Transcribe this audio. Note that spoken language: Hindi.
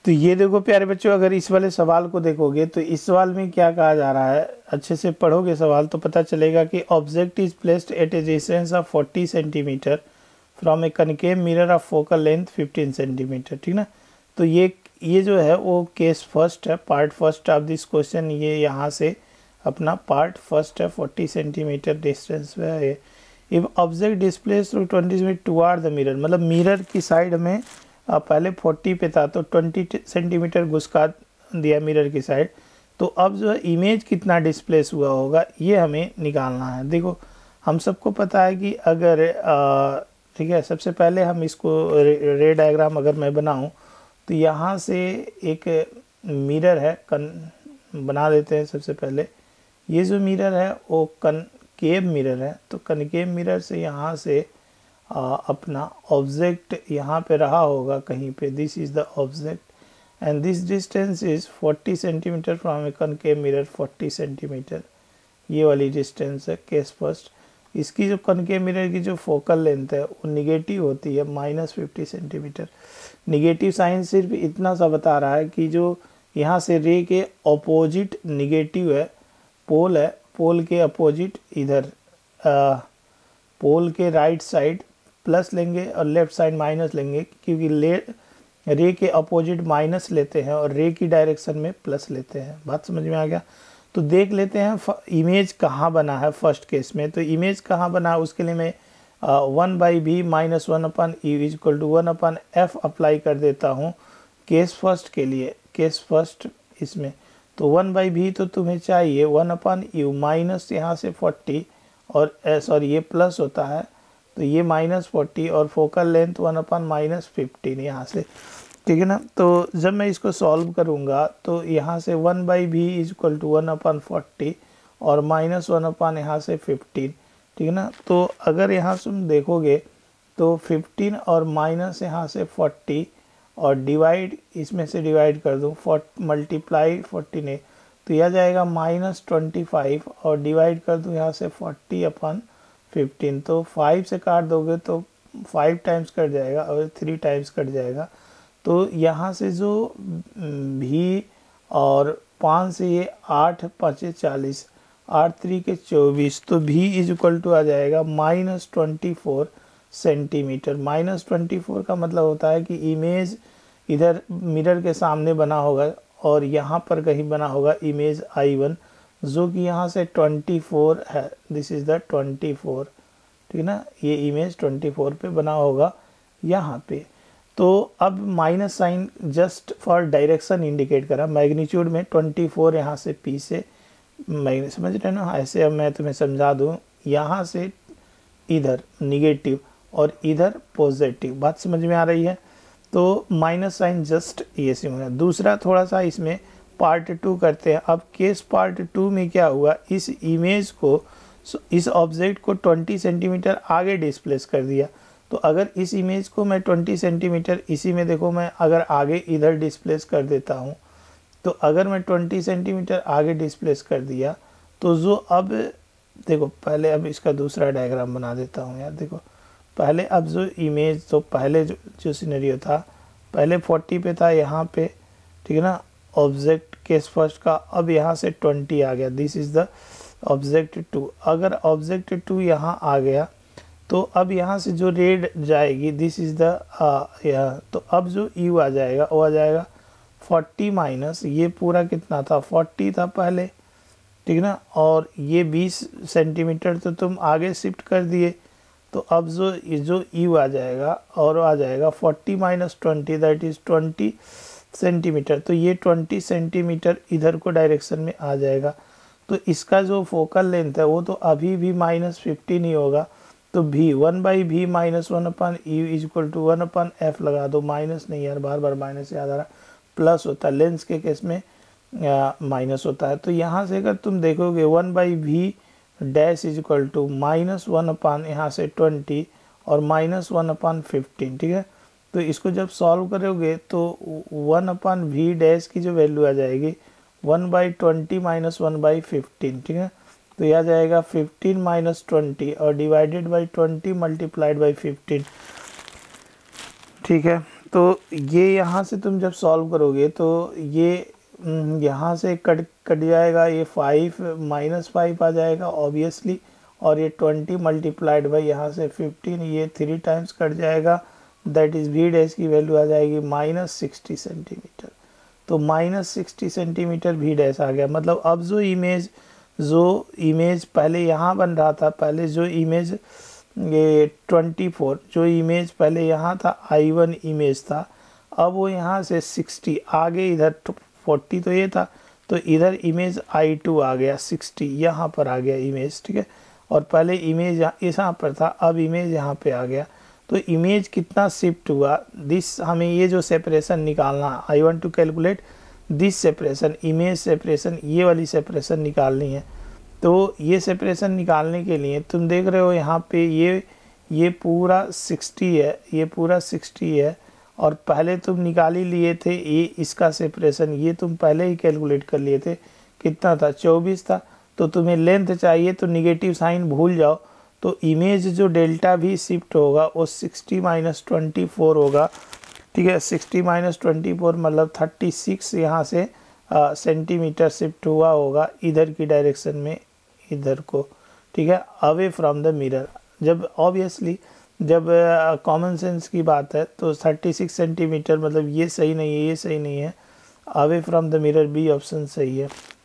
तो ये देखो प्यारे बच्चों, अगर इस वाले सवाल को देखोगे तो इस सवाल में क्या कहा जा रहा है, अच्छे से पढ़ोगे सवाल तो पता चलेगा कि object is placed at a distance of 40 centimetre from a concave mirror of focal length 15 centimetre, ठीक ना। तो ये जो है वो केस फर्स्ट है, part first of this question. ये यहाँ से अपना पार्ट फर्स्ट है, 40 सेंटीमीटर डिस्टेंस पे है। If object displace through 20 centimetre toward the mirror, मतलब मिरर की साइड में पहले 40 पे था तो 20 सेंटीमीटर घुसका दिया मिरर की साइड, तो अब जो है इमेज कितना डिस्प्लेस हुआ होगा ये हमें निकालना है। देखो हम सबको पता है कि अगर ठीक है, सबसे पहले हम इसको रे डायग्राम अगर मैं बनाऊं तो यहाँ से एक मिरर है, बना देते हैं सबसे पहले। ये जो मिरर है वो कनकेव मिरर है, तो कनकेव मिरर से यहाँ से अपना ऑब्जेक्ट यहाँ पे रहा होगा कहीं पे, this is the object and this distance is 40 centimetre from a concave mirror, 40 centimetre ये वाली डिस्टेंस है केस फर्स्ट। इसकी जो कनकेव मिरर की जो फोकल लेंथ है वो निगेटिव होती है -50 सेंटीमीटर। निगेटिव साइन सिर्फ इतना सा बता रहा है कि जो यहाँ से रे के अपोजिट निगेटिव है, पोल है, पोल के अपोजिट इधर पोल के राइट साइड प्लस लेंगे और लेफ्ट साइड माइनस लेंगे, क्योंकि रे के अपोजिट माइनस लेते हैं और रे की डायरेक्शन में प्लस लेते हैं। बात समझ में आ गया। तो देख लेते हैं इमेज कहाँ बना है फर्स्ट केस में। तो इमेज कहाँ बना है उसके लिए मैं 1/v - 1/u equal to 1/f apply कर देता हूँ केस फर्स्ट के लिए। केस फर्स्ट इसमें तो 1/v तो तुम्हें चाहिए 1/u माइनस यहाँ से 40 और सॉरी ये प्लस होता है तो ये -40 और फोकल लेंथ 1/-15 यहाँ से, ठीक है ना। तो जब मैं इसको सॉल्व करूँगा तो यहाँ से 1/v इक्वल टू 1/40 और -1/ यहाँ से 15, ठीक है ना। तो अगर यहाँ से तुम देखोगे तो 15 और माइनस यहाँ से 40 और डिवाइड इसमें से डिवाइड कर दूँ मल्टीप्लाई 40 ने तो यह जाएगा -25 और डिवाइड कर दूँ यहाँ से 40/15, तो 5 से काट दोगे तो 5 टाइम्स कट जाएगा और 3 टाइम्स कट जाएगा। तो यहाँ से जो भी और 5 से ये 8 5 40, 8 3 के 24, तो भी इज इक्वल टू आ जाएगा -24 सेंटीमीटर। -24 का मतलब होता है कि इमेज इधर मिरर के सामने बना होगा और यहाँ पर कहीं बना होगा इमेज I1 जो कि यहाँ से 24 है, दिस इज द 24, ठीक है ना। ये इमेज 24 पे बना होगा यहाँ पे। तो अब minus sign just for direction indicate करा, मैग्नीट्यूड में 24 यहाँ से P से समझ रहे ना। ऐसे अब मैं तुम्हें समझा दूँ, यहाँ से इधर निगेटिव और इधर पॉजिटिव, बात समझ में आ रही है। तो माइनस साइन जस्ट ये सिंबल है। दूसरा थोड़ा सा इसमें पार्ट 2 करते हैं। अब केस पार्ट 2 में क्या हुआ, इस इमेज को, इस ऑब्जेक्ट को 20 सेंटीमीटर आगे डिस्प्लेस कर दिया। तो अगर इस इमेज को मैं 20 सेंटीमीटर इसी में देखो मैं अगर आगे इधर डिस्प्लेस कर देता हूँ, तो अगर मैं 20 सेंटीमीटर आगे डिस्प्लेस कर दिया तो जो अब देखो पहले अब इसका दूसरा डायग्राम बना देता हूँ यार। देखो पहले अब जो इमेज, तो पहले जो सिनेरियो था पहले 40 पे था यहाँ पे, ठीक है ना, ऑब्जेक्ट केस फर्स्ट का। अब यहाँ से 20 आ गया, दिस इज द ऑब्जेक्ट 2। अगर ऑब्जेक्ट 2 यहाँ आ गया तो अब यहाँ से जो रेड जाएगी, दिस इज द तो अब जो यू आ जाएगा वो आ जाएगा 40 माइनस ये पूरा कितना था 40 था पहले, ठीक है ना, और ये 20 सेंटीमीटर तो तुम आगे शिफ्ट कर दिए। तो अब जो यू आ जाएगा और आ जाएगा 40 - 20 दैट इज 20 सेंटीमीटर। तो ये 20 सेंटीमीटर इधर को डायरेक्शन में आ जाएगा। तो इसका जो फोकल लेंथ है वो तो अभी भी -15 ही होगा। तो v 1/v - 1/u equal to 1/f लगा दो, माइनस नहीं यार, बार बार माइनस याद आ रहा, प्लस होता है, लेंस के केस में माइनस होता है। तो यहाँ से अगर तुम देखोगे 1/v dash is equal to -1/ यहाँ से 20 और -1/15, ठीक है। तो इसको जब सॉल्व करोगे तो 1/v डैश की जो वैल्यू आ जाएगी 1/20 - 1/15, ठीक है। तो यह आ जाएगा 15 - 20 और डिवाइडेड बाई 20 मल्टीप्लाइड बाई 15, ठीक है। तो ये यहाँ से तुम जब सॉल्व करोगे तो ये यहाँ से कट जाएगा, ये 5 -5 आ जाएगा ऑब्वियसली, और ये 20 मल्टीप्लाइड बाई यहाँ से 15, ये 3 टाइम्स कट जाएगा, दैट इज़ वी डैश की वैल्यू आ जाएगी -60 सेंटीमीटर। तो -60 सेंटीमीटर वी डैश आ गया। मतलब अब जो इमेज पहले यहाँ बन रहा था, पहले जो इमेज ये 24 जो इमेज पहले यहाँ था I1 इमेज था, अब वो यहाँ से 60 आगे, इधर 40 तो ये था, तो इधर इमेज I2 आ गया, 60 यहाँ पर आ गया इमेज, ठीक है। और पहले इमेज यहाँ पर था, अब इमेज यहाँ पे आ गया। तो इमेज कितना शिफ्ट हुआ, दिस हमें ये जो सेपरेशन निकालना, I want to calculate this separation, image separation, ये वाली सेपरेशन निकालनी है। तो ये सेपरेशन निकालने के लिए तुम देख रहे हो यहाँ पे ये पूरा 60 है, ये पूरा 60 है, और पहले तुम निकाल ही लिए थे ये इसका सेपरेशन, ये तुम पहले ही कैलकुलेट कर लिए थे, कितना था 24 था। तो तुम्हें लेंथ चाहिए तो निगेटिव साइन भूल जाओ, तो इमेज जो डेल्टा भी शिफ्ट होगा वो 60 - 24 होगा, ठीक है। 60 - 24 मतलब 36 यहाँ से सेंटीमीटर शिफ्ट हुआ होगा इधर की डायरेक्शन में, इधर को, ठीक है, अवे फ्रॉम द मिरर। जब ऑब्वियसली जब कॉमन सेंस की बात है तो 36 सेंटीमीटर मतलब ये सही नहीं है, ये सही नहीं है, away from the mirror B option सही है।